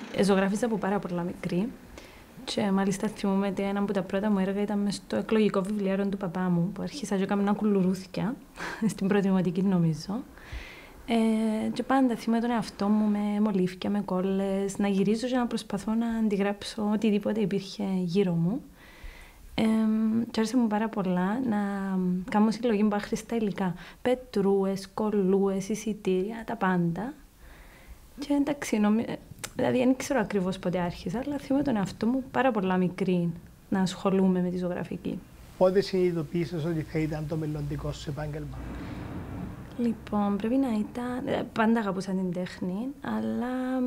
Ζωγράφιζα από πάρα πολλά μικρή και μάλιστα θυμούμαι ότι ένα από τα πρώτα μου έργα ήταν μες στο εκλογικό βιβλιάριο του παπά μου, που άρχισα και έκανα κουλουρούθια, στην πρώτη δημοτική νομίζω. Και πάντα θυμάμαι τον εαυτό μου με μολύφια, με κόλλες, να γυρίζω και να προσπαθώ να αντιγράψω οτιδήποτε υπήρχε γύρω μου. Και άρεσε μου πάρα πολλά να κάνω συλλογή με άχρηστα υλικά. Πετρούες, κολλούες, εισιτήρια, τα πάντα. Και εντάξει, δηλαδή δεν ξέρω ακριβώς πότε άρχισα, αλλά θυμάμαι τον εαυτό μου πάρα πολλά μικρή να ασχολούμαι με τη ζωγραφική. Πότε συνειδητοποίησες ότι θα ήταν το μελλοντικό σου επάγγελμα? Λοιπόν, πρέπει να ήταν. Πάντα αγαπούσα την τέχνη, αλλά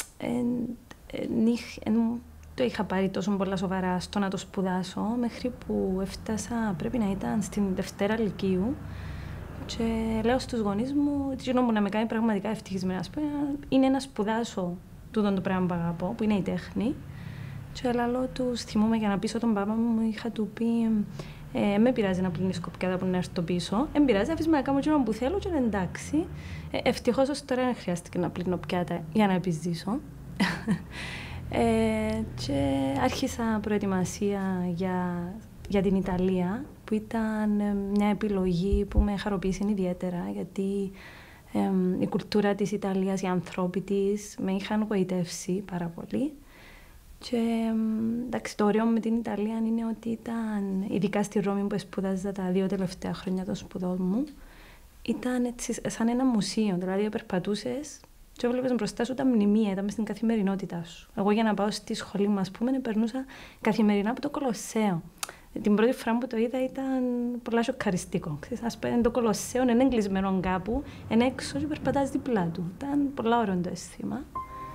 το είχα πάρει τόσο πολλά σοβαρά στο να το σπουδάσω, μέχρι που έφτασα, πρέπει να ήταν στην Δευτέρα Λυκείου. Και λέω στους γονείς μου ότι εκείνο που να με κάνει πραγματικά ευτυχισμένη, είναι να σπουδάσω τούτο το πράγμα που αγαπώ, που είναι η τέχνη. Και λέω τους, θυμούμαι για να πείσω τον πάπα μου, είχα του πει: με πειράζει να πλύνεις κοπιάτα που να έρθω πίσω. Δεν πειράζει, αφήσεις με να κάνω εκείνο που θέλω και είναι εντάξει. Ευτυχώς ως τώρα δεν χρειάστηκε να πλύνω πιάτα για να επιζήσω. Και άρχισα προετοιμασία για την Ιταλία, που ήταν μια επιλογή που με χαροποίησε ιδιαίτερα, γιατί η κουλτούρα της Ιταλίας, οι ανθρώποι της, με είχαν γοητεύσει πάρα πολύ. Και εντάξει, το ωραίο με την Ιταλία είναι ότι ήταν, ειδικά στη Ρώμη που σπούδαζα τα 2 τελευταία χρόνια των σπουδών μου, ήταν έτσι σαν ένα μουσείο, δηλαδή περπατούσες και έβλεπες μπροστά σου τα μνημεία, ήταν μες στην καθημερινότητά σου. Εγώ για να πάω στη σχολή μου, ας πούμε, περνούσα καθημερινά από το Κολοσσέο. Την πρώτη φορά που το είδα ήταν πολλά σοκαριστικό. Ας πούμε, το Κολοσσέο είναι εγκλεισμένο κάπου, είναι έξω και περπατάς δίπλα του. Ήταν πολλά ωραίο το αίσθημα.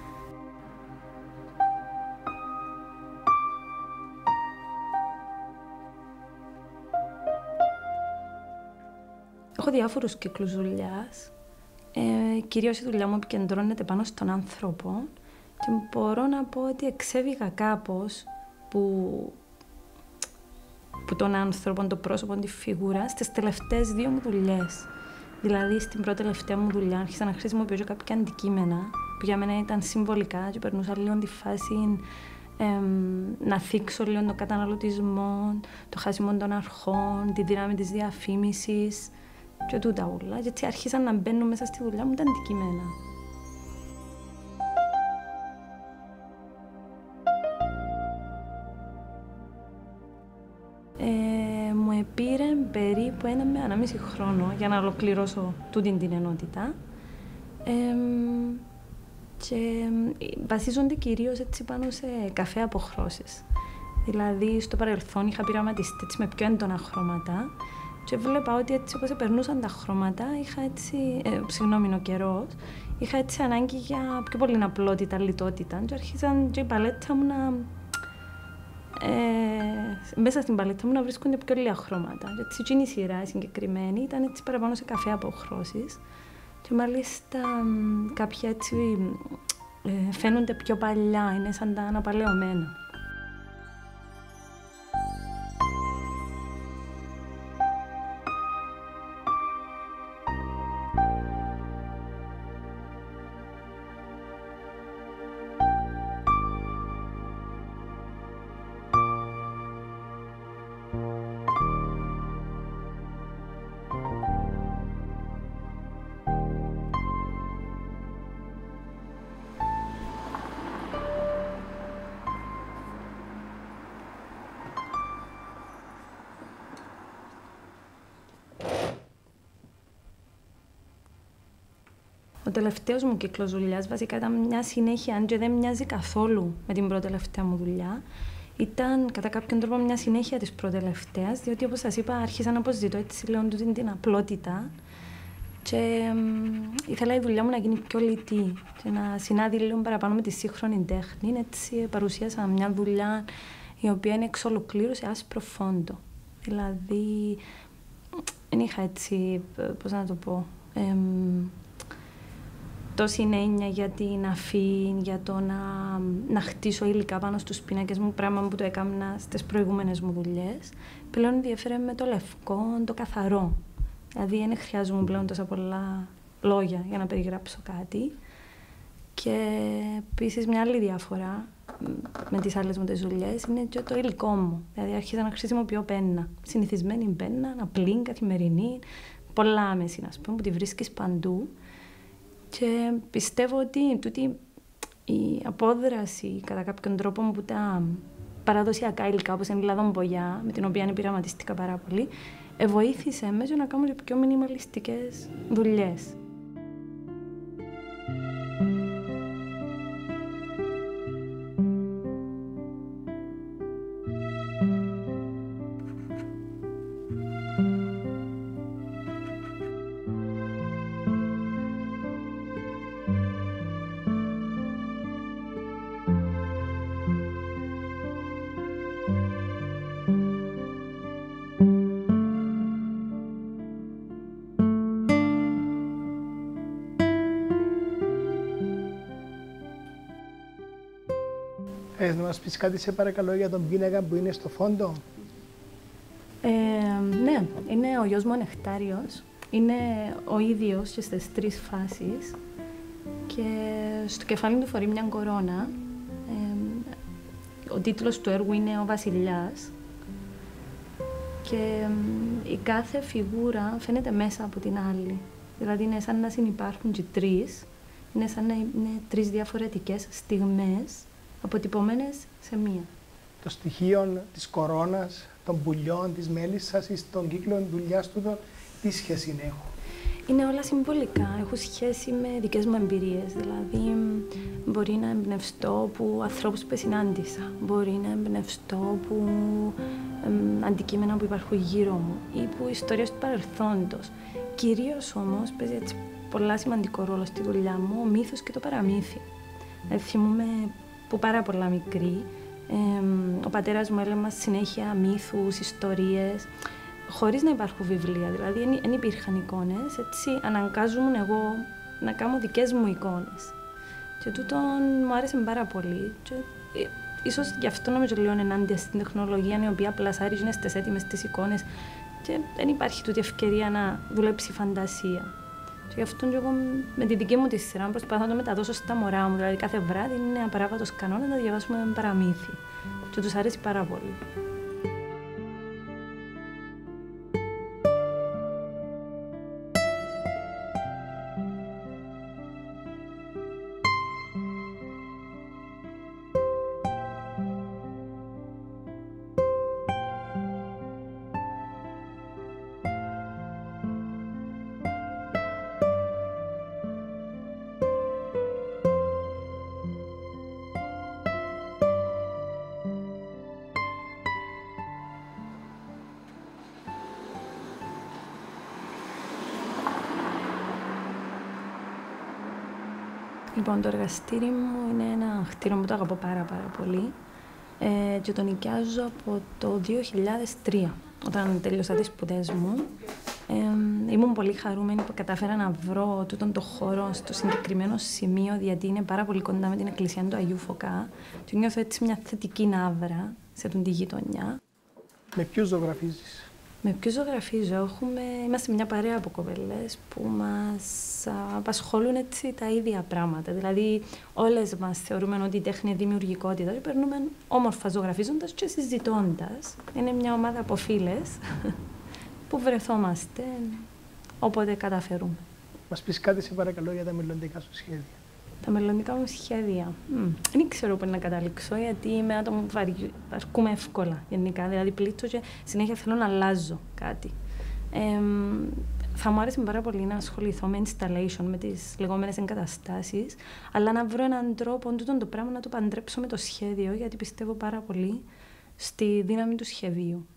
Έχω διάφορους κύκλους δουλειάς. Κυρίως η δουλειά μου επικεντρώνεται πάνω στον άνθρωπο και μπορώ να πω ότι εξέβηγα κάπως που τον άνθρωπο, το πρόσωπο, τη φιγούρα στις τελευταίες 2 μου δουλειές. Δηλαδή, στην πρώτη τελευταία μου δουλειά άρχισα να χρησιμοποιώ κάποια αντικείμενα που για μένα ήταν συμβολικά και περνούσα λίγο τη φάση να θίξω λίγο τον καταναλωτισμό, το χάσιμο των αρχών, τη δύναμη της διαφήμισης και τούτα όλα. Και έτσι άρχισαν να μπαίνουν μέσα στη δουλειά μου τα αντικείμενα. Μου πήρε περίπου 1 με 1,5 χρόνο για να ολοκληρώσω τούτη την ενότητα. Και βασίζονται κυρίως έτσι πάνω σε καφέ αποχρώσεις. Δηλαδή, στο παρελθόν είχα πειραματιστεί έτσι με πιο έντονα χρώματα και βλέπα ότι έτσι όπως περνούσαν τα χρώματα, είχα έτσι, ο καιρός, είχα έτσι ανάγκη για πιο πολύ απλότητα, λιτότητα και άρχισαν και η παλέτα μου να... μέσα στην παλέτα μου να βρίσκονται πιο λίγα χρώματα. Έτσι, εκείνη η σειρά συγκεκριμένη ήταν έτσι παραπάνω σε καφέ αποχρώσεις και μάλιστα κάποια έτσι φαίνονται πιο παλιά, είναι σαν τα αναπαλαιωμένα. Ο τελευταίος μου κύκλος δουλειάς βασικά ήταν μια συνέχεια, αν και δεν μοιάζει καθόλου με την πρώτη τελευταία μου δουλειά. Ήταν κατά κάποιον τρόπο μια συνέχεια της προτελευταίας, διότι όπως σας είπα άρχισα να αποζητώ έτσι λέω την απλότητα και ήθελα η δουλειά μου να γίνει πιο λιτή και να συνάδει λίγο παραπάνω με τη σύγχρονη τέχνη. Έτσι παρουσίασα μια δουλειά η οποία είναι εξ ολοκλήρου σε άσπρο φόντο. Δηλαδή, δεν είχα έτσι, πώς να το πω, τόση έννοια για την αφή, για το να χτίσω υλικά πάνω στους πίνακες μου, πράγμα που το έκανα στις προηγούμενες μου δουλειές. Πλέον ενδιαφέρομαι με το λευκό, το καθαρό. Δηλαδή δεν χρειάζομαι πλέον τόσα πολλά λόγια για να περιγράψω κάτι. Και επίσης μια άλλη διαφορά με τις άλλες μου τις δουλειές είναι και το υλικό μου. Δηλαδή άρχισα να χρησιμοποιώ πένα. Συνηθισμένη πένα, απλή, καθημερινή, πολλά άμεση, ας πούμε, που τη βρίσκεις παντού. Και πιστεύω ότι τούτη η απόδραση κατά κάποιον τρόπο από τα παραδοσιακά υλικά, όπως είναι η λαδομπογιά, με την οποία πειραματίστηκα πάρα πολύ, βοήθησε με να κάνω πιο μινιμαλιστικές δουλειές. Να μας πεις κάτι σε παρακαλώ για τον πίνακα που είναι στο φόντο. Ναι, είναι ο γιος μου ο Νεκτάριος. Είναι ο ίδιος και στις 3 φάσεις και στο κεφάλι του φορεί μια κορώνα. Ο τίτλος του έργου είναι «Ο Βασιλιάς» και η κάθε φιγούρα φαίνεται μέσα από την άλλη. Δηλαδή είναι σαν να συνυπάρχουν και 3, είναι σαν να είναι 3 διαφορετικές στιγμές αποτυπωμένες σε μία. Το στοιχείο της κορώνας, των πουλιών, της μέλισσας ή στον κύκλο δουλειάς του, τι σχέση έχουν? Είναι όλα συμβολικά. Έχουν σχέση με δικές μου εμπειρίες. Δηλαδή, μπορεί να εμπνευστώ από ανθρώπους που συνάντησα. Μπορεί να εμπνευστώ από αντικείμενα που υπάρχουν γύρω μου ή από ιστορίες του παρελθόντος. Κυρίως όμως παίζει έτσι πολλά σημαντικό ρόλο στη δουλειά μου ο μύθος και το παραμύθι. Θυμούμαι που πάρα πολλά μικρή, ο πατέρας μου έλεγε μας συνέχεια μύθους, ιστορίες, χωρίς να υπάρχουν βιβλία, δηλαδή δεν υπήρχαν εικόνες, έτσι αναγκάζομαι εγώ να κάνω δικές μου εικόνες. Και τούτο μου άρεσε πάρα πολύ. Και, ίσως γι' αυτό νομίζω λίγο ενάντια στην τεχνολογία, η οποία πλασάρει στις έτοιμες τις εικόνες και δεν υπάρχει τούτη ευκαιρία να δουλέψει η φαντασία. Και γι' αυτό και εγώ με τη δική μου τη σειρά προσπαθώ να το μεταδώσω στα μωρά μου. Δηλαδή κάθε βράδυ είναι απαράβατος κανόνα να διαβάσουμε παραμύθι. Και τους αρέσει πάρα πολύ. Λοιπόν, το εργαστήρι μου είναι ένα κτίριο που το αγαπώ πάρα πολύ και το νοικιάζω από το 2003, όταν τελείωσα τις σπουδές μου. Ήμουν πολύ χαρούμενη που κατάφερα να βρω τούτον το χώρο στο συγκεκριμένο σημείο, γιατί είναι πάρα πολύ κοντά με την εκκλησία του Αγίου Φωκά και νιώθω έτσι μια θετική ναύρα σε αυτή τη γειτονιά. Με ποιους ζωγραφίζεις? Με ποιους ζωγραφίζω? Είμαστε μια παρέα από κοπέλες που μας απασχολούν έτσι τα ίδια πράγματα. Δηλαδή, όλες μας θεωρούμε ότι η τέχνη είναι δημιουργικότητα και περνούμε όμορφα ζωγραφίζοντας και συζητώντας. Είναι μια ομάδα από φίλες που βρεθόμαστε όποτε καταφέρουμε. Μας πεις κάτι σε παρακαλώ για τα μελλοντικά σου σχέδια. Τα μελλοντικά μου σχέδια. Δεν ξέρω πού να καταλήξω, γιατί είμαι άτομο που βαρκούμε εύκολα γενικά. Δηλαδή, πλήττω και συνέχεια θέλω να αλλάζω κάτι. Θα μου άρεσε πάρα πολύ να ασχοληθώ με installation, με τις λεγόμενες εγκαταστάσεις, αλλά να βρω έναν τρόπο το πράγμα να το παντρέψω με το σχέδιο, γιατί πιστεύω πάρα πολύ στη δύναμη του σχεδίου.